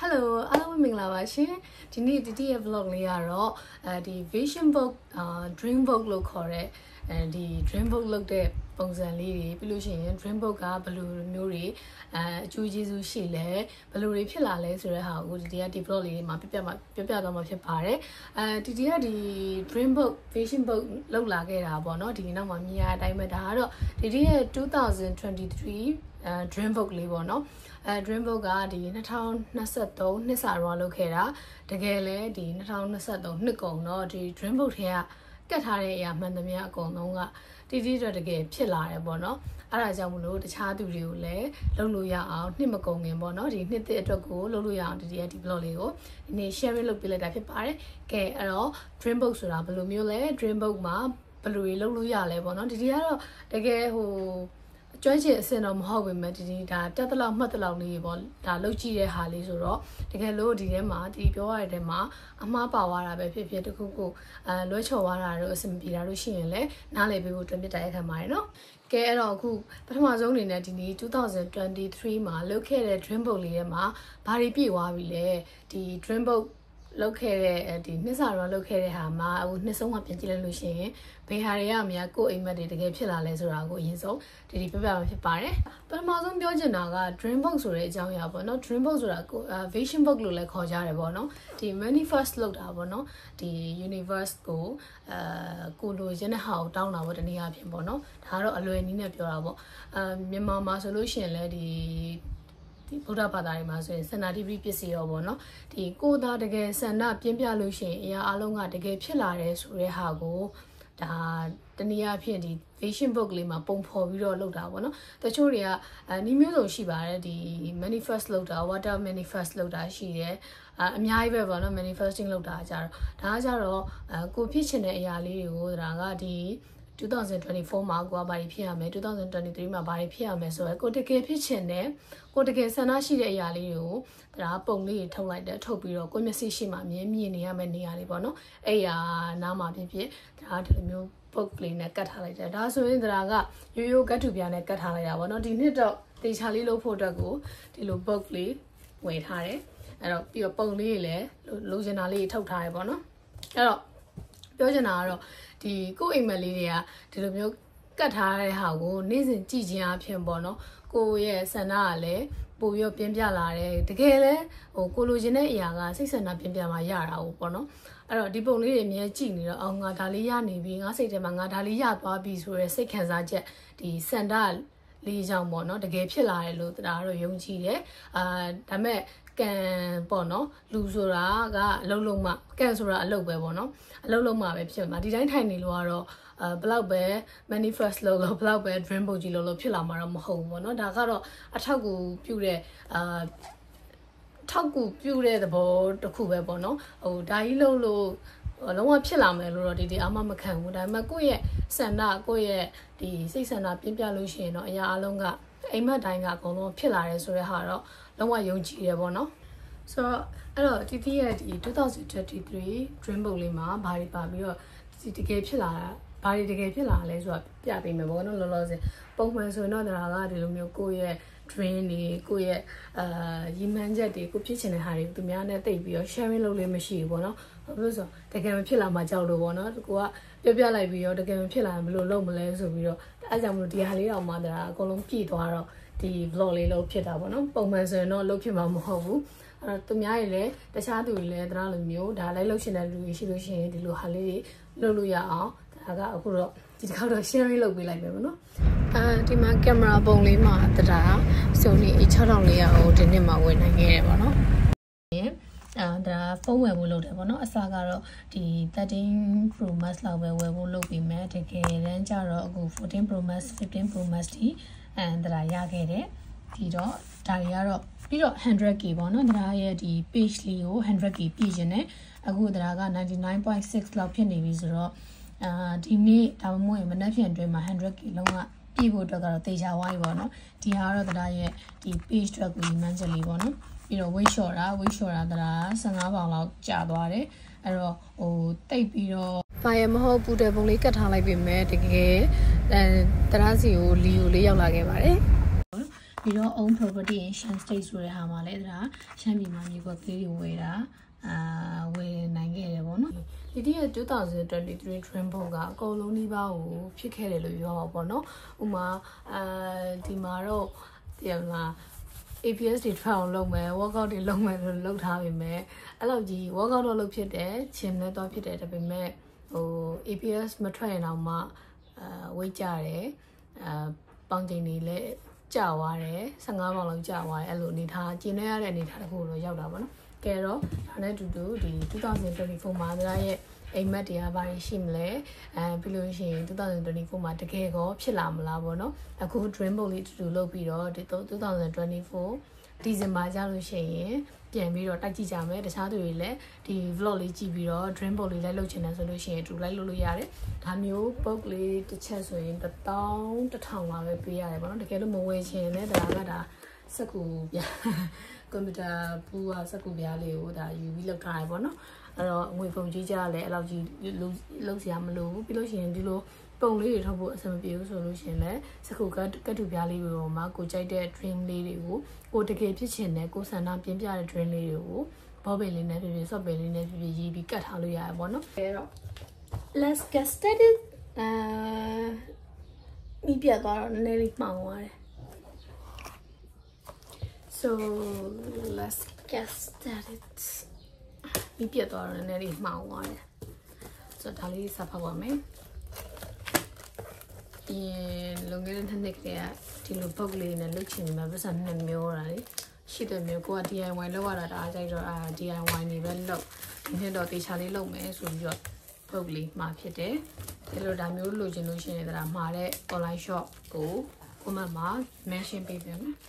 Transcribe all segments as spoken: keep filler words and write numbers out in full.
Hello, hello, Mingla Vashi. Today, today vlog liaro. The vision book, dream book look correct. And the dream book look the Pongsan lady, Pelusian, dream book up, blue muri, Jujizu Shile, Baluri Pilale, so how would the deploy my pipia, pipia of your pare. Today, the dream book, vision book look like it, Abono, the Namamia, Diamond Haro. Today, two thousand twenty-three. Dream book libono dream book ga di two thousand twenty-threeနှစ်စာတော့လုပ်ခဲ့တာတကယ်လဲဒီtwo thousand twenty-threeနှစ်ကုန်တော့ဒီ dream book ထဲကကတ်ထားတဲ့အရာမှန်သမျှအကုန်လုံးကတိတိကျကျတကယ်ဖြစ်လာတယ်ပေါ့နော်အဲ့ဒါကြောင့်မလို့တခြားသူတွေကိုလည်းလုပ်လို့ရအောင်နှစ်မကုန်ခင်ပေါ့နော်ဒီနှစ်သစ်အတွက်ကိုလုပ်လို့ရအောင်ဒီဒီဒီ blog လေးကိုဒီနေ့ share လုပ်ပေးလိုက်တာဖြစ်ပါတယ်ကဲအဲ့တော့ dream book ဆိုတာဘယ်လိုမျိုးလဲ dream book မှာဘယ်လိုတွေလုပ်လို့ရလဲပေါ့နော်ဒီဒီကတော့တကယ်ဟိုကျွမ်းကျင်အစင်တော့မဟုတ်ပေမဲ့ဒီဒီဒါတက်တလောက်မှတ်တလောက်လေးပေါ့ဒါလုတ်ကြည့်တဲ့ဟာလေးဆိုတော့တကယ်လို့ဒီထဲမှာဒီပြောရတဲ့မှာအမှားပါသွားတာပဲဖြစ်ဖြစ်တခုခုအဲလွှဲချော်သွားတာတို့အဆင်ပြေတာတို့ရှိရင်လည်းနားလည်ပေးဖို့တွင်ပြတိုက်ရခံပါတယ်နော်ကဲအဲ့တော့အခုပထမဆုံးအနေနဲ့ဒီနေ့two thousand twenty-threeမှာလုပ်ခဲ့တဲ့ dream book လေးထဲမှာဘာတွေပြည့်သွားပြီလဲဒီ dream bookလုပ်ခဲ့တဲ့ဒီနှစ်စာတော့လုပ်ခဲ့တဲ့ဟာမှာအခုနှစ်ဆုံးမှပြန်ကြည့်လိုက်လို့ရှိရင်ဘယ်ဟာတွေကများကိုယ်အိမ်မက်တွေတကယ်ဖြစ်လာလဲဆိုတာကိုအရင်ဆုံးဒီဒီပြပြမှာဖြစ်ပါတယ်ပထမဆုံးပြောချင်တာက dream book ဆိုတဲ့အကြောင်းအရာပေါ့နော် dream book ဆိုတာကို vision book လို့လည်းခေါ်ကြတယ်ပေါ့နော်ဒီ manifest လုပ်တာပေါ့နော်ဒီ universe ကိုအဲကိုလိုချင်တဲ့ဟာကိုတောင်းတာပေါ့တနည်းအားဖြင့်ပေါ့နော်ဒါကတော့အလွယ်နည်းနဲ့ပြောတာပေါ့အဲမြန်မာမှာဆိုလို့ရှိရင်လည်းဒီဗုဒ္ဓဘာသာတွေမှာဆိုရင်စန္ဒတိပိပစ္စည်းရောပေါ့နော်ဒီကိုသားတကယ်စန္ဒပြင်းပြလို့ရှိရင်အရာအလုံးကတကယ်ဖြစ်လာတယ်ဆိုတဲ့ဟာကိုဒါတနည်းအားဖြင့်ဒီ vision book လေးမှာပုံဖော်ပြီးတော့လုပ်တာပေါ့နော်တချို့တွေကအဲနည်းမျိုးစုံရှိပါတယ်ဒီ manifest လုပ်တာ water manifest လုပ်တာရှိတယ်အအများကြီးပဲပေါ့နော် manifesting လုပ်တာကြတော့ဒါကကြတော့အဲကိုဖြစ်ချင်တဲ့အရာလေးတွေကိုဒါကဒီtwo thousand twenty-fourမှာကိုကဘာတွေဖြစ်ရမယ်two thousand twenty-threeမှာဘာတွေဖြစ်ရမယ်ဆိုတော့ကိုတကယ်ဖြစ်ချင်တယ်ကိုတကယ်ဆန္ဒရှိတဲ့အရာလေးတွေကိုဒါပုံလေးတွေထုတ်လိုက်တယ်ထုတ်ပြီးတော့ကိုမျက်စိရှိမှမြင်မြင်နေရမယ့်နေရာလေးပေါ့နော်အဲ့ရနားမှာဖြစ်ဖြစ်ဒါဒီလိုမျိုး book လေးနဲ့ကတ်ထားလိုက်တယ်ဒါဆိုရင်ဒါကရိုးရိုးကတ်ထူပြားနဲ့ကတ်ထားလိုက်တာပေါ့နော်ဒီနှစ်တော့တေချာလေးလုပ်ဖို့အတွက်ကိုဒီလို book လေးဝယ်ထားတယ်အဲ့တော့ပြီးတော့ပုံလေးတွေလည်းလိုချင်တာလေးထုတ်ထားတယ်ပေါ့နော်အဲ့တော့ပြောချင်တာကတော့ဒီကိုယ့်အိမ်မက်လေးတွေကဒီလိုမျိုးကတ်ထားတဲ့ဟာကိုနေ့စဉ်ကြည့်ခြင်းအဖြစ်ပေါ့နော်ကိုရဲ့ဆန္ဒကလည်းပို့ပြီးပြင်းပြလာတယ်တကယ်လဲဟိုကိုလိုချင်တဲ့အရာကစိတ်ဆန္ဒပြင်းပြမှရတာဟုတ်ပေါ့နော်အဲ့တော့ဒီပုံလေးတွေအမြဲကြည့်နေတော့အော်ငါဒါလေးရနေပြီငါစိတ်ထဲမှာငါဒါလေးရသွားပြီဆိုရဲစိတ်ခံစားချက်ဒီဆန္ဒလေးကြောင့်ပေါ့နော်တကယ်ဖြစ်လာတယ်လို့ဒါကတော့ယုံကြည်တယ်အာဒါမဲ့ကံပေါ့နော်လူဆိုတာကအလုံးလုံးမှကံဆိုတာအလုပ်ပဲပေါ့နော်အလုံးလုံးမှပဲဖြစ်မှာဒီတိုင်းထိုင်နေလို့ကတော့အဲဘလောက်ပဲ manifest လို့လို့ဘလောက်ပဲ dream book ကြီးလို့လို့ဖြစ်လာမှာတော့မဟုတ်ဘူးပေါ့နော်ဒါကတော့အထောက်ကူပြုတဲ့အာထောက်ကူပြုတဲ့သဘောတစ်ခုပဲပေါ့နော်ဟိုဒါကြီးလို့လို့လုံးဝဖြစ်လာမယ်လို့တော့ဒီဒီအမှမခံဘူးဒါပေမဲ့ကိုယ့်ရဲ့ဆန္ဒကိုယ့်ရဲ့ဒီစိတ်ဆန္ဒပြင်းပြလို့ရှိရင်တော့အရာအလုံးကအိမ်မက်တိုင်းကအကုန်လုံးဖြစ်လာတယ်ဆိုတဲ့ဟာတော့လုံးဝယုံကြည်ရပေါ့နော်ဆိုတော့အဲ့တော့တီတီရဲ့ဒီtwo thousand twenty-three dream book လေးမှာဘာတွေပါပြီးတော့ဒီတကယ်ဖြစ်လာတာဘာတွေတကယ်ဖြစ်လာလဲဆိုတာပြပေးမယ်ပေါ့နော်လောလောဆယ်ပုံမှန်ဆိုရင်တော့ဒါကဒီလိုမျိုးကိုယ့်ရဲ့ dream တွေကိုယ့်ရဲ့အာရည်မှန်းချက်တွေကိုဖြစ်ချင်တဲ့ဟာတွေသူများနဲ့တိတ်ပြီးတော့ sharing လုပ်လို့မရှိဘူးပေါ့နော်ဘာလို့ဆိုတကယ်မဖြစ်လာမှကြောက်လို့ပေါ့နော်ကိုကပြပြလိုက်ပြီးတော့တကယ်မဖြစ်လာရင်ဘယ်လိုလုပ်မလဲဆိုပြီးတော့အဲကြောင့်မလို့ဒီဟာလေးတော့မှဒါအကုန်လုံးပြည့်သွားတော့ဒီ vlog လေးလုပ်ဖြစ်တာပေါ့နော်ပုံမှန်ဆိုရင်တော့လုပ်ဖြစ်မှာမဟုတ်ဘူးအဲ့တော့သူများတွေလည်းတခြားသူတွေလည်းတရားလိုမျိုးဒါလည်းလုပ်ရှင်တဲ့လူတွေရှိလို့ရှိရင်ဒီလိုဟာလေးတွေလုပ်လို့ရအောင်ဒါကအခုတော့ဒီတစ်ခါတော့ sharing လုပ်ပေးလိုက်မယ်ပေါ့နော်အဲဒီမှာကင်မရာပုံလေးမှာတရား Sony A six thousand four hundredကိုဒီနှစ်မှာဝယ်နိုင်ခဲ့တယ်ပေါ့နော်အဲဒါဖုန်းဝယ်ဖို့လုပ်တယ်ပေါ့နော်အစကတော့ဒီ thirteen Pro Max လောက်ပဲဝယ်ဖို့လုပ်ပြီးမယ်တကယ်တမ်းကျတော့အခုfourteen Pro Max fifteen Pro Max ဒီအဲဒါရခဲ့တယ်ဒီတော့ဒါတွေကတော့ပြီးတော့one hundred K ပေါ့နော်ဒါရဲ့ဒီ page လေးကိုone hundred K ပြည့်ကျင်တယ်အခုဒါကninety-nine point six လောက်ဖြစ်နေပြီဆိုတော့အာဒီနေ့ဒါမှမဟုတ်မနက်ဖြန်အတွင်းမှာone hundred K လုံးဝပြည့်ဖို့အတွက်ကတော့တေချာဝိုင်းပေါ့နော်ဒီဟာကတော့ဒါရဲ့ဒီ page အတွက်ကိုမှန်းချက်လေးပေါ့နော်ပြီးတော့ weight short တာ weight short တာဒါfifteenပေါင်လောက်ကျသွားတယ်အဲ့တော့ဟိုတိတ်ပြီးတော့ဘာရမဟုတ်ပူတယ်ပုံလေးကတ်ထားလိုက်ပြီမဲ့တကယ်အဲတရားစီကိုလီကိုလေးရောက်လာခဲ့ပါတယ်ပြီးတော့ own property in Shan State ဆိုတဲ့ဟာမှာလည်းဒါရှမ်းပြည်မှာမြေကွက်ကလေးတွေဝယ်တာအာဝယ်နိုင်ခဲ့တယ်ပေါ့နော်ဒီတည်းရဲ့twenty twenty-three Dream Book ကအကုန်လုံးဒီပါကိုဖြစ်ခဲ့တယ်လို့ပြောပါပေါ့နော်ဥမာအဲဒီမှာတော့ဒီမှာ A P S တွေထွက်အောင်လုပ်မယ် workout တွေလုပ်မယ်လို့လုပ်ထားပေမဲ့အဲ့လိုကြီး workout တော့လုပ်ဖြစ်တယ်ချင်းလည်းတော့ဖြစ်တယ်ဒါပေမဲ့ဟို A P S မထွက်ရင်တော့မှအာဝိတ်ကြတယ်အာပေါင်ချိန်တွေလည်းကြာသွားတယ်fifteenပေါင်လောက်ကြာသွားတယ်အဲ့လိုအနေထားကျင်နေရတဲ့အနေထားတစ်ခုတော့ရောက်တာပေါ့နော်ကဲတော့ဒါနဲ့တူတူဒီtwenty twenty-fourမှာဒါရဲ့အိမ်မက်တရားဘာရှိမလဲအဲပြီးလို့ရှိရင်twenty twenty-fourမှာတကယ်ကောဖြစ်လာမလားပေါ့နော်အခု Dream Book လေးတူတူလုပ်ပြီးတော့ဒီtwenty twenty-fourဒီဇင်ဘာကျလို့ရှိရင်ပြန်ပြီးတော့တိုက်ကြည့်ကြမယ်တခြားသူတွေလည်းဒီ vlog လေးကြည့်ပြီးတော့ Dream Book လေးလိုက်လုပ်ချင်တယ်ဆိုလို့ရှိရင်တူလိုက်လုပ်လို့ရတယ်ဒါမျိုး book လေးတစ်ချက်ဆိုရင်one thousand one thousandပါပဲပေးရတယ်ပေါ့နော်တကယ်လို့မဝယ်ချင်လည်းဒါကဒါစက်ကူပြကွန်ပျူတာပူဟာစက်ကူပြားလေးကိုဒါယူပြီးလောက်ထားရပေါ့နော်အဲ့တော့ငွေပုံကြီးကြလည်းအဲ့လောက်ကြီးလုံးစရာမလိုဘူးပြီးလို့ရှိရင်ဒီလိုပုံလေးတွေထုတ်ဖို့အဆင်မပြေဘူးဆိုလို့ရှိရင်လည်းစက်ကူကကတ်တူပြားလေးတွေပေါ်မှာကိုကြိုက်တဲ့ dream လေးတွေကိုကိုတကယ်ဖြစ်ချင်တဲ့ကိုဆန္ဒပြင်းပြတဲ့ dream လေးတွေကိုဘောပင်လေးနဲ့ပြပြဆော့ပင်လေးနဲ့ပြပြရေးပြီးကတ်ထားလို့ရတယ်ပေါ့နော်အဲ့တော့ let's get started အာမိပြသွားတော့နည်းနည်းလေးမှောင်သွားတယ်So let's get started. ဒီပြတ်သွားတော့နည်းနည်းလေးမှောင်သွားတယ်ဆိုတော့ဒါလေးစဖတ်ပါမယ်ဒီလုံခဲ့တဲ့နှစ်ကဒီလို book လေးနဲ့လုပ်ချင်မှာပတ်စံနှစ်မျိုးတာလေရှိတဲ့မျိုးကိုက D I Y လုပ်ရတာဒါအကြိုက်တော့အာ D I Y နေပဲလုပ်ဒီနှစ်တော့တေချာလေးလုပ်မယ်ဆိုပြီးတော့ book လေးမှာဖြစ်တယ်ဒီလိုဒါမျိုးလိုချင်လို့ရှိရင်ဒါမှာတဲ့ online shop ကို comment မှာ mention ပေးပေးမယ်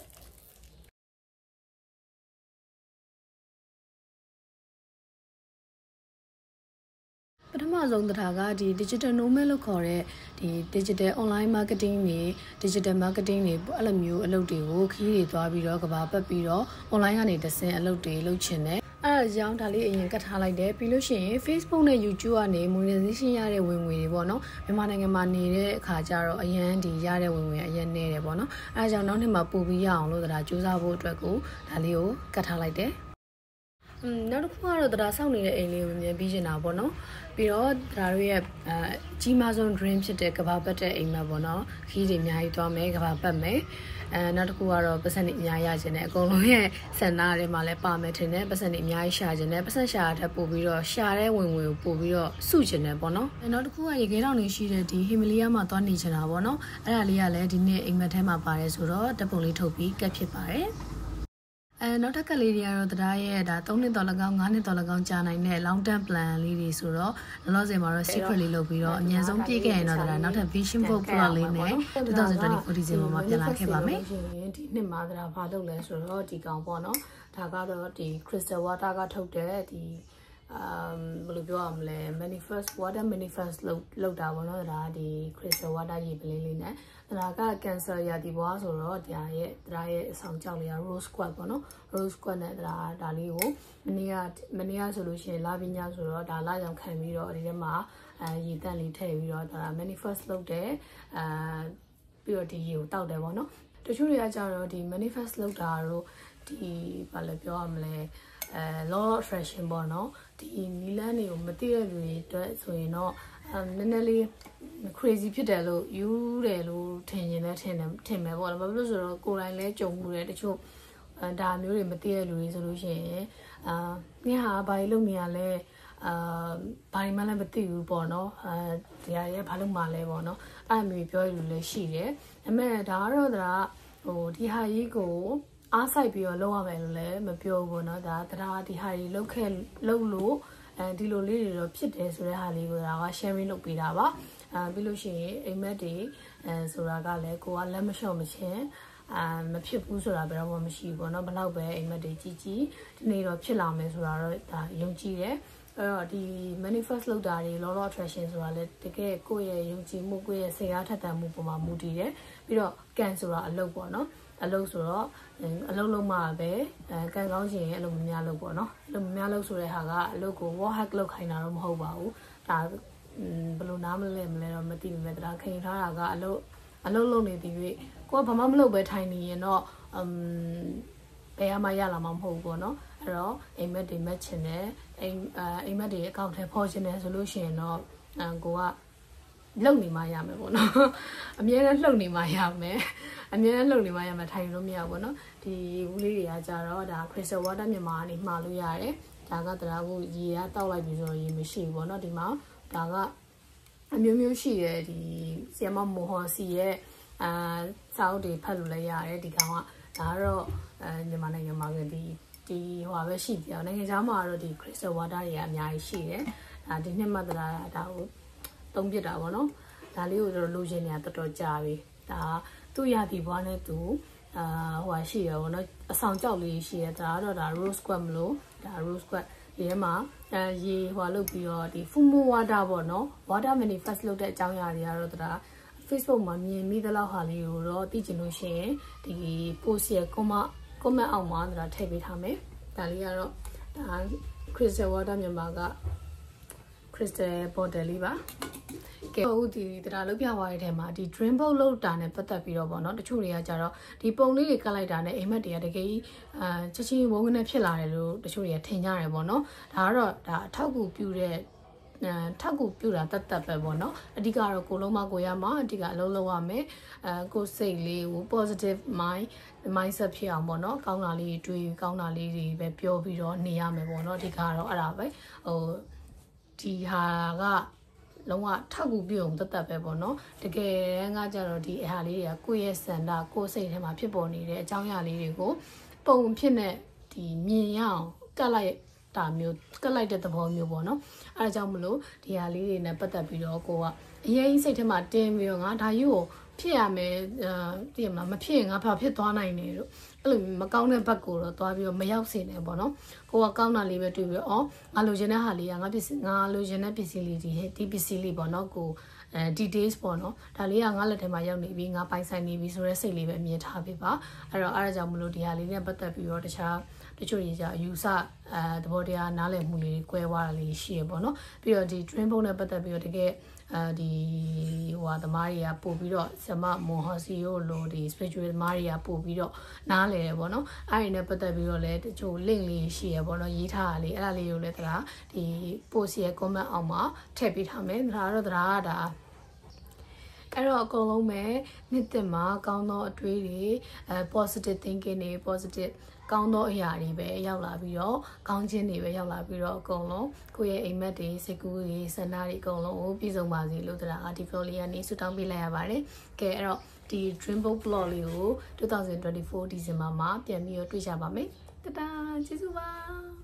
ပထမဆုံးတရားကဒီ digital nomad လို့ခေါ်တဲ့ဒီ digital online marketing တွေ digital marketing တွေအဲ့လိုမျိုးအလုပ်တွေကိုခီးတွေသွားပြီးတော့ကဘာပတ်ပြီးတော့ online ကနေတဆင့်အလုပ်တွေလုပ်ချင်တယ်အဲ့ဒါကြောင့်ဒါလေးအရင်ကတ်ထားလိုက်တယ်ပြီးလို့ရှိရင် Facebook နဲ့ YouTube ကနေ monetization ရတဲ့ဝင်ငွေတွေပေါ့နော်မြန်မာနိုင်ငံမှာနေတဲ့အခါကျတော့အရန်ဒီရတဲ့ဝင်ငွေအရန်နေတယ်ပေါ့နော်အဲ့ဒါကြောင့်နောက်နှစ်မှာပို့ပြီးရအောင်လို့ဒါစူးစမ်းဖို့အတွက်ကိုဒါလေးကိုကတ်ထားလိုက်တယ်อืมနောက်တစ်ခုကတော့တရားဆောက်နေတဲ့အိမ်လေးကိုမြင်ပြီးနေတာပေါ့နော်ပြီးတော့ဒါတို့ရဲ့အကြီးမားဆုံး dream ဖြစ်တဲ့ကဘာပတ်တဲ့အိမ်မှာပေါ့နော်ခီးတွေအများကြီးသွားမယ်ကဘာပတ်မယ်အဲနောက်တစ်ခုကတော့ပတ်စံတွေအများကြီးရခြင်းနဲ့အကုန်လုံးရဲ့စန္ဒာတွေမှာလည်းပါမယ်ထင်တယ်ပတ်စံတွေအများကြီးရှာခြင်းနဲ့ပတ်စံရှာတဲ့ထပ်ပို့ပြီးတော့ရှာတဲ့ဝင်ငွေကိုပို့ပြီးတော့စုခြင်းနဲ့ပေါ့နော်အဲနောက်တစ်ခုကရေခဲတောင်နေရှိတဲ့ဒီဟီမလီယာမှာသွားနေချင်တာပေါ့နော်အဲ့ဒါလေးကလည်းဒီနေ့အိမ်မက်ထဲမှာပါတယ်ဆိုတော့ဓာတ်ပုံလေးထုတ်ပြီးကတ်ဖြစ်ပါတယ်အဲနောက်ထပ်ကလေးတွေကတော့တရားရဲ့ဒါthreeနှစ်တော်၎င်းfiveနှစ်တော်၎င်းကြာနိုင်တဲ့ long term plan လေးတွေဆိုတော့လောလောဆယ်မှာတော့ secret လေးလုပ်ပြီးတော့အမြန်ဆုံးပြည့်ခဲ့ရင်တော့တရားနောက်ထပ် vision book plot လေးနဲ့twenty twenty-four ဒီဇင်ဘာမှာပြန်လာခဲ့ပါမယ်ဒီနှစ်မှာတရားဘာလုပ်လဲဆိုတော့ဒီကောင်ပေါ့နော်ဒါကတော့ဒီ crystal water ကထုတ်တဲ့ဒီum ဘယ်လိုပြောရမလဲ manifest water manifest လောက်လောက်တာပေါ့နော်ဒါဒီ crystal water ရေပလင်းလေးနဲ့ဒါက cancer ရာသီဘွားဆိုတော့ဒါရဲ့ဒါရဲ့အဆောင်ကြောက်လေးက rose quartz ပေါ့နော် rose quartz နဲ့ဒါဒါလေးကိုမနေ့ကမနေ့ကဆိုလို့ရှိရင်လာပညာဆိုတော့ဒါလာကြောင်ခံပြီးတော့ဒီထဲမှာအဲရေတန့်လေးထည့်ပြီးတော့ဒါ manifest လုပ်တဲ့အာပြီးတော့ဒီရေကိုတောက်တယ်ပေါ့နော်တချို့တွေကကြတော့ဒီ manifest လုပ်တာတော့ဒီဘာလဲပြောရမလဲအဲ law of attraction ပေါ့နော်ဒီနီလန်းတွေကိုမသိတဲ့လူတွေအတွက်ဆိုရင်တော့နည်းနည်းလေး crazy ဖြစ်တယ်လို့ယူတယ်လို့ထင်ရင်လည်းထင်တယ်ထင်မယ်ပေါ့နော်ဘာလို့ဆိုတော့ကိုယ်တိုင်လည်းကြုံမှုတယ်တချို့ဒါမျိုးတွေမသိတဲ့လူတွေဆိုလို့ရှိရင်အာညဟာဘာလို့လုပ်နေရလဲအာဘာမှလည်းမသိဘူးပေါ့နော်အဲဒီဟာရဲ့ဘာလို့မှလဲပေါ့နော်အဲ့မျိုးပြောရလို့လည်းရှိတယ်အမေဒါကတော့ဒါဟိုဒီဟာကြီးကိုအားဆိုင်ပြီးတော့လုပ်ရမယ်လို့လည်းမပြောဘူးเนาะဒါတရားဒီဟာကြီးလုပ်ခဲ့လုပ်လို့အဲဒီလိုလေးတွေတော့ဖြစ်တယ်ဆိုတဲ့ဟာလေးကိုဒါက sharing လုပ်ပေးတာပါအာပြီးလို့ရှိရင်အိမ်မက်တွေအဲဆိုတာကလည်းကိုကလက်မလျှော့မချင်းအာမဖြစ်ဘူးဆိုတာဘယ်တော့မှမရှိဘူးပေါ့เนาะဘလောက်ပဲအိမ်မက်တွေကြီးကြီးဒီနေ့တော့ဖြစ်လာမယ်ဆိုတာတော့ဒါယုံကြည်တယ်အဲ့တော့ဒီ manifest လုပ်တာတွေ law of attraction ဆိုတာလည်းတကယ်ကိုယ့်ရဲ့ယုံကြည်မှုကိုယ့်ရဲ့စိတ်အားထက်သန်မှုပုံမှာမူတည်တယ်ပြီးတော့ can ဆိုတာအလုပ်ပေါ့เนาะအလုပ်ဆိုတော့အလုပ်လုံးမှာပဲအဲကန်ကောင်းချင်ရင်အလုပ်မများလုပ်ပေါ့နော်အလုပ်မများလုပ်ဆိုတဲ့ဟာကအလုပ်ကို work hard လုပ်ခိုင်းတာတော့မဟုတ်ပါဘူးဒါဘယ်လိုနားမလဲမလဲတော့မသိဘူးမဲ့ဒါခင်ထားတာကအလုပ်အလုပ်လုပ်နေပြီးကိုကဘာမှမလုပ်ပဲထိုင်နေရင်တော့အမ်ဘယ်မှရလာမှာမဟုတ်ဘူးပေါ့နော်အဲ့တော့အိမ်မက်တွေမက်ချင်တယ်အိမ်အိမ်မက်တွေအကောင့်ထဲဖော်ချင်တယ်ဆိုလို့ရှိရင်တော့အကိုကလုံနေမှရမယ်ပေါ့နော်အမြဲတမ်းလှုပ်နေမှရမယ်အမြဲတမ်းလှုပ်နေမှရမယ်ထိုင်လို့မရဘူးပေါ့နော်ဒီဦးလေးတွေကကြတော့ဒါ crystal water မြန်မာကနေမှာလို့ရတယ်ဒါကတရားကိုရေကတောက်လိုက်ပြီဆိုတော့ရေမရှိဘူးပေါ့နော်ဒီမှာဒါကအမျိုးမျိုးရှိတယ်ဒီဆီယမမိုဟော်စီရဲ့အာစောက်တွေဖတ်လို့လည်းရတယ်ဒီကောင်ကဒါကတော့အဲမြန်မာနိုင်ငံမှာဒီဒီဟိုပါပဲရှိတယ်နိုင်ငံခြားမှာတော့ဒီ crystal water တွေကအများကြီးရှိတယ်ဒါဒီနှစ်မှတ်တရားဒါကိုသုံးပြတာပေါ့နော်ဒါလေးကိုတော့လိုချင်နေတာတော်တော်ကြာပြီဒါသူ့ရသည်ဘွားနဲ့သူအာဟိုရှိရပေါ့နော်အဆောင်ကြောက်လေးရှိရဒါကတော့ဒါ rose squat မလို့ဒါ rose squat ဒီထဲမှာအဲရေဟိုလုပ်ပြီးတော့ဒီ fumo water ပေါ့နော် water manifest လုပ်တဲ့အကြောင်းအရာတွေကတော့ဒါ Facebook မှာမြင်မိသလောက်ဟာလေးကိုတော့သိချင်လို့ရှိရင်ဒီ post ရဲ့ comment comment အောက်မှာဒါထည့်ပေးထားမယ်ဒါလေးကတော့ဒါ crystal water မြန်မာက crystal bottle လေးပါကဲဟုတ်ဒီတရားလုံးပြသွားတဲ့ထဲမှာဒီ dream boat လောက်တာနဲ့ပတ်သက်ပြီးတော့ပေါ့နော်တချို့တွေကကြတော့ဒီပုံလေးတွေကတ်လိုက်တာနဲ့အိမ်မက်တွေကတကယ်ကြီးအာချက်ချင်းဝုန်းကနေဖြစ်လာတယ်လို့တချို့တွေကထင်ကြတယ်ပေါ့နော်ဒါကတော့ဒါအထောက်အကူပြုတဲ့အဲထောက်ကူပြုတာတတ်တတ်ပဲပေါ့နော်အဓိကတော့ကိုလုံးမကိုရမှာအဓိကအလုံးလုံးရမယ်အဲကိုစိတ်လေးကို positive mind mindset ဖြစ်အောင်ပေါ့နော်ကောင်းတာလေးတွေးကောင်းတာလေးတွေပဲပြောပြီးတော့နေရမယ်ပေါ့နော်အဓိကတော့အဲ့ဒါပဲဟိုဒီဟာကလုံးဝထောက်ကူပြုံတတ်တတ်ပဲပေါ့နော်တကယ်ကကြတော့ဒီအဟာလေးတွေကကိုယ့်ရဲ့စန္ဒကိုယ်စိတ်ထဲမှာဖြစ်ပေါ်နေတဲ့အကြောင်းအရာလေးတွေကိုပုံဖြစ်နေဒီမြင်ရအောင်ကတ်လိုက်တာမျိုးကတ်လိုက်တဲ့သဘောမျိုးပေါ့နော်အဲဒါကြောင့်မလို့ဒီဟာလေးတွေနဲ့ပတ်သက်ပြီးတော့ကိုကအရင်စိတ်ထဲမှာတင်းပြီးတော့ငါဒါကြီးကိုဖြစ်ရမယ်အာသိရမလားမဖြစ်ရင်ငါဘာဖြစ်သွားနိုင်တယ်လို့အဲ့လိုမကောင်းတဲ့ဘက်ကိုတော့သွားပြီးတော့မရောက်စေနဲ့ပေါ့နော်ကိုကကောင်းတာလေးပဲတွေ့ပြီးတော့ငါလိုချင်တဲ့ဟာလေးကငါပစ္စည်းငါလိုချင်တဲ့ပစ္စည်းလေးဒီဒီပစ္စည်းလေးပေါ့နော်ကိုအဲ details ပေါ့နော်ဒါလေးကငါလက်ထဲမှာရောက်နေပြီငါပိုင်ဆိုင်နေပြီဆိုတဲ့စိတ်လေးပဲမြင်ထားပေးပါအဲ့တော့အဲ့ဒါကြောင့်မလို့ဒီဟာလေးနဲ့ပတ်သက်ပြီးတော့တခြားတချို့ကြီးကြအယူဆအဲသဘောတရားနားလည်မှုလေးကွဲသွားတာလေးရှိရပေါ့နော်ပြီးတော့ဒီ dream boat နဲ့ပတ်သက်ပြီးတော့တကယ်အဲဒီဟိုဟာသမားတွေကပို့ပြီးတော့ဆမမွန်ဟောစီယိုလိုဒီ spiritual သမားတွေကပို့ပြီးတော့နားလဲတယ်ပေါ့နော်အဲ့ဒီနဲ့ပတ်သက်ပြီးတော့လည်းတချို့ link လေးရှိရပေါ့နော်ရေးထားတာလေးအဲ့ဒါလေးကိုလည်းတရားဒီ post ရဲ့ comment အောက်မှာထည့်ပေးထားမယ်ဒါတော့တရားကဒါအဲ့တော့အကုန်လုံးပဲနှစ်သက်မှာကောင်းသောအတွေးတွေအဲ positive thinking တွေ positive ကောင်းသောအရာတွေပဲရောက်လာပြီးတော့ကောင်းခြင်းတွေပဲရောက်လာပြီးတော့အကုန်လုံးကိုယ့်ရဲ့အိမ်မက်တွေစိတ်ကူးတွေဆန္ဒတွေအကုန်လုံးကိုပြည့်စုံပါစေလို့တရားကဒီ vlog လေးကနေဆုတောင်းပေးလိုက်ရပါတယ်ကဲအဲ့တော့ဒီ dream boat vlog လေးကိုtwenty twenty-four ဒီဇင်ဘာမှာပြန်ပြီးတော့တွေ့ကြပါမယ်တတာကျေးဇူးပါ